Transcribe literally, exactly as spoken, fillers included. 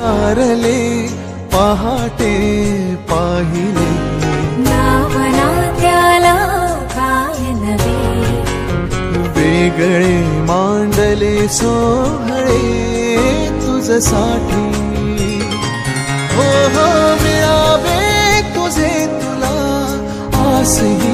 तारले पहाटे पाहिले, नावना त्याला काय नवे, वेगळे मांडले सोहळे तुझसाठी. हो हो मिळावे तुझे तुला आसही